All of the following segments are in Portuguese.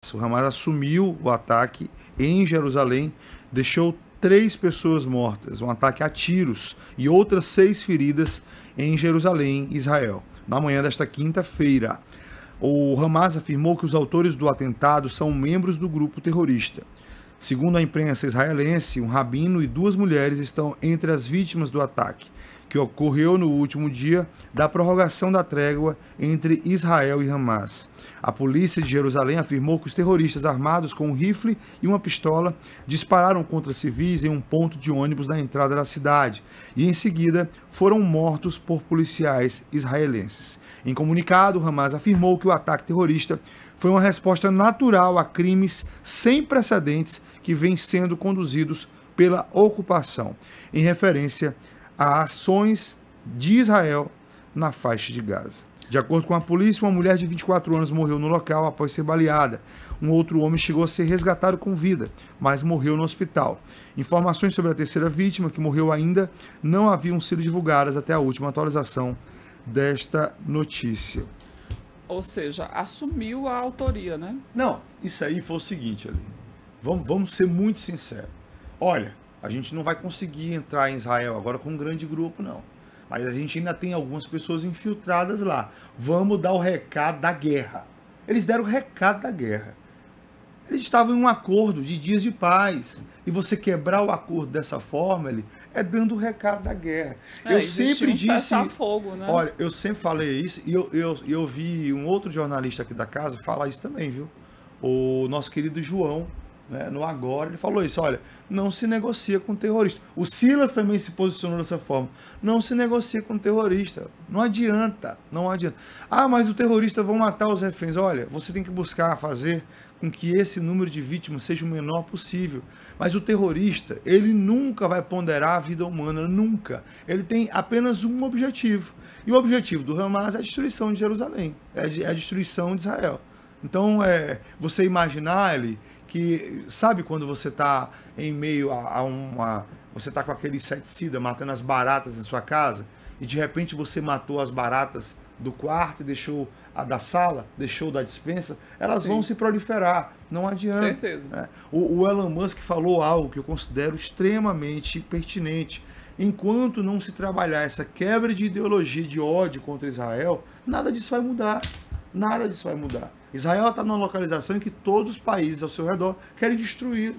Hamas. O Hamas assumiu o ataque em Jerusalém, deixou 3 pessoas mortas, um ataque a tiros, e outras 6 feridas em Jerusalém, Israel, na manhã desta quinta-feira. O Hamas afirmou que os autores do atentado são membros do grupo terrorista. Segundo a imprensa israelense, um rabino e 2 mulheres estão entre as vítimas do ataque, que ocorreu no último dia da prorrogação da trégua entre Israel e Hamas. A polícia de Jerusalém afirmou que os terroristas armados com um rifle e uma pistola dispararam contra civis em um ponto de ônibus na entrada da cidade e, em seguida, foram mortos por policiais israelenses. Em comunicado, o Hamas afirmou que o ataque terrorista foi uma resposta natural a crimes sem precedentes que vêm sendo conduzidos pela ocupação, em referência a ações de Israel na faixa de Gaza. De acordo com a polícia, uma mulher de 24 anos morreu no local após ser baleada. Um outro homem chegou a ser resgatado com vida, mas morreu no hospital. Informações sobre a terceira vítima, que morreu ainda, não haviam sido divulgadas até a última atualização desta notícia. Ou seja, assumiu a autoria, né? Não, isso aí foi o seguinte, ali. Vamos ser muito sinceros. Olha, a gente não vai conseguir entrar em Israel agora com um grande grupo, não. Mas a gente ainda tem algumas pessoas infiltradas lá. Vamos dar o recado da guerra. Eles deram o recado da guerra. Eles estavam em um acordo de dias de paz. E você quebrar o acordo dessa forma, é dando o recado da guerra. Eu sempre disse... fogo, né? Olha, eu sempre falei isso. E eu vi um outro jornalista aqui da casa falar isso também, viu? O nosso querido João, né, no Agora, ele falou isso, olha, não se negocia com terrorista. O Silas também se posicionou dessa forma. Não se negocia com terrorista. Não adianta, não adianta. Ah, mas o terrorista vão matar os reféns. Olha, você tem que buscar fazer com que esse número de vítimas seja o menor possível. Mas o terrorista, ele nunca vai ponderar a vida humana, nunca. Ele tem apenas um objetivo. E o objetivo do Hamas é a destruição de Jerusalém, é a destruição de Israel. Então, você imaginar, que sabe quando você está em meio a uma... Você está com aquele inseticida matando as baratas na sua casa e de repente você matou as baratas do quarto e deixou a da sala, deixou da despensa, elas vão se proliferar, não adianta. Certeza. Né? O Elon Musk falou algo que eu considero extremamente pertinente. Enquanto não se trabalhar essa quebra de ideologia de ódio contra Israel, nada disso vai mudar. Nada disso vai mudar. Israel está numa localização em que todos os países ao seu redor querem destruir.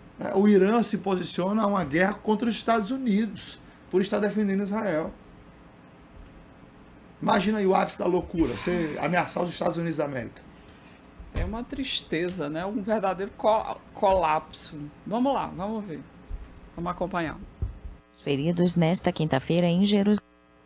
O Irã se posiciona a uma guerra contra os Estados Unidos por estar defendendo Israel. Imagina aí o ápice da loucura, você ameaçar os Estados Unidos da América. É uma tristeza, né? Um verdadeiro colapso. Vamos lá, vamos ver. Vamos acompanhar. Feridos nesta quinta-feira em Jerusalém.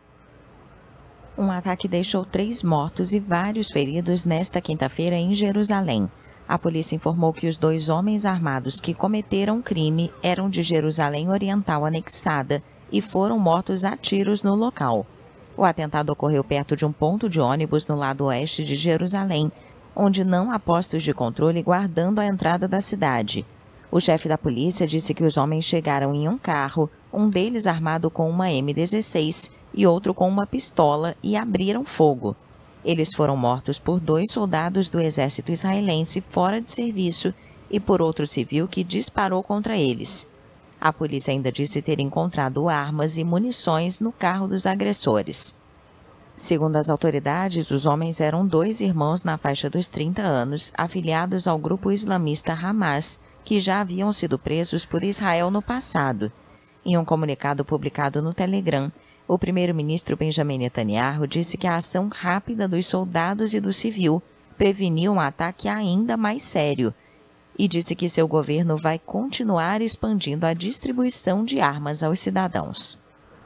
Um ataque deixou 3 mortos e vários feridos nesta quinta-feira em Jerusalém. A polícia informou que os 2 homens armados que cometeram o crime eram de Jerusalém Oriental anexada e foram mortos a tiros no local. O atentado ocorreu perto de um ponto de ônibus no lado oeste de Jerusalém, onde não há postos de controle guardando a entrada da cidade. O chefe da polícia disse que os homens chegaram em um carro, um deles armado com uma M16 e outro com uma pistola, e abriram fogo. Eles foram mortos por 2 soldados do exército israelense fora de serviço e por outro civil que disparou contra eles. A polícia ainda disse ter encontrado armas e munições no carro dos agressores. Segundo as autoridades, os homens eram 2 irmãos na faixa dos 30 anos, afiliados ao grupo islamista Hamas, que já haviam sido presos por Israel no passado. Em um comunicado publicado no Telegram, o primeiro-ministro Benjamin Netanyahu disse que a ação rápida dos soldados e do civil preveniu um ataque ainda mais sério e disse que seu governo vai continuar expandindo a distribuição de armas aos cidadãos.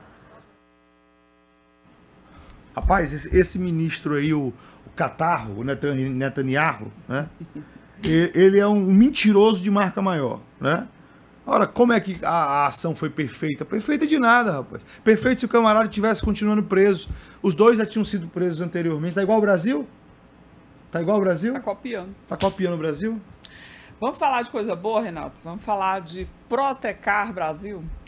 Rapaz, esse ministro aí, o Catarro, o Netanyahu, né? Ele é um mentiroso de marca maior, né? Ora, como é que a ação foi perfeita? Perfeita de nada, rapaz. Perfeito se o camarada tivesse continuando preso. Os 2 já tinham sido presos anteriormente. Tá igual o Brasil? Tá igual o Brasil? Tá copiando. Tá copiando o Brasil? Vamos falar de coisa boa, Renato? Vamos falar de Protecar Brasil?